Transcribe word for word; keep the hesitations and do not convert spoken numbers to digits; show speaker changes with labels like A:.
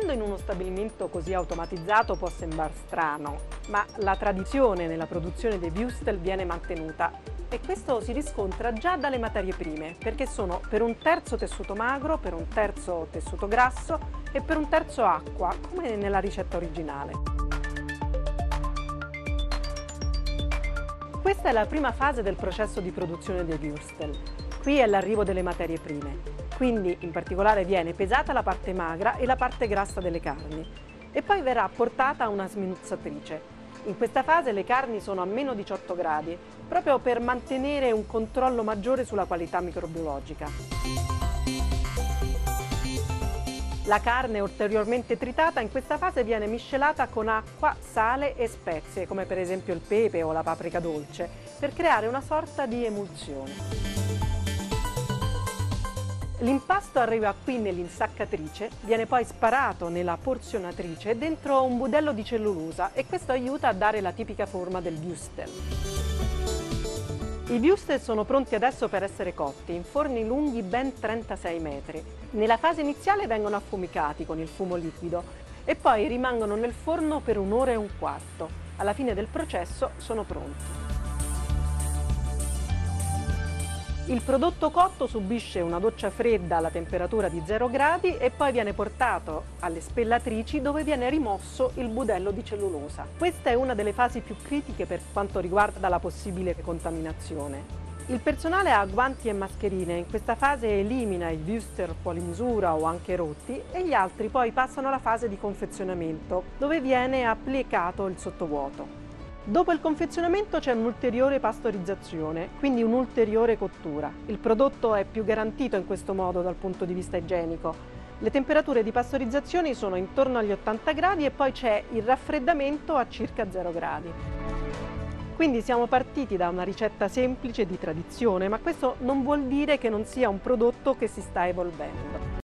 A: Guardando in uno stabilimento così automatizzato può sembrare strano, ma la tradizione nella produzione dei würstel viene mantenuta e questo si riscontra già dalle materie prime, perché sono per un terzo tessuto magro, per un terzo tessuto grasso e per un terzo acqua, come nella ricetta originale. Questa è la prima fase del processo di produzione dei würstel. Qui è l'arrivo delle materie prime. Quindi in particolare viene pesata la parte magra e la parte grassa delle carni e poi verrà portata a una sminuzzatrice. In questa fase le carni sono a meno diciotto gradi, proprio per mantenere un controllo maggiore sulla qualità microbiologica. La carne ulteriormente tritata in questa fase viene miscelata con acqua, sale e spezie, come per esempio il pepe o la paprika dolce, per creare una sorta di emulsione. L'impasto arriva qui nell'insaccatrice, viene poi sparato nella porzionatrice dentro un budello di cellulosa e questo aiuta a dare la tipica forma del würstel. I würstel sono pronti adesso per essere cotti in forni lunghi ben trentasei metri. Nella fase iniziale vengono affumicati con il fumo liquido e poi rimangono nel forno per un'ora e un quarto. Alla fine del processo sono pronti. Il prodotto cotto subisce una doccia fredda alla temperatura di zero gradi e poi viene portato alle spellatrici dove viene rimosso il budello di cellulosa. Questa è una delle fasi più critiche per quanto riguarda la possibile contaminazione. Il personale ha guanti e mascherine, in questa fase elimina i würstel fuori misura o anche rotti e gli altri poi passano alla fase di confezionamento dove viene applicato il sottovuoto. Dopo il confezionamento c'è un'ulteriore pastorizzazione, quindi un'ulteriore cottura. Il prodotto è più garantito in questo modo dal punto di vista igienico. Le temperature di pastorizzazione sono intorno agli ottanta gradi e poi c'è il raffreddamento a circa zero gradi. Quindi siamo partiti da una ricetta semplice di tradizione, ma questo non vuol dire che non sia un prodotto che si sta evolvendo.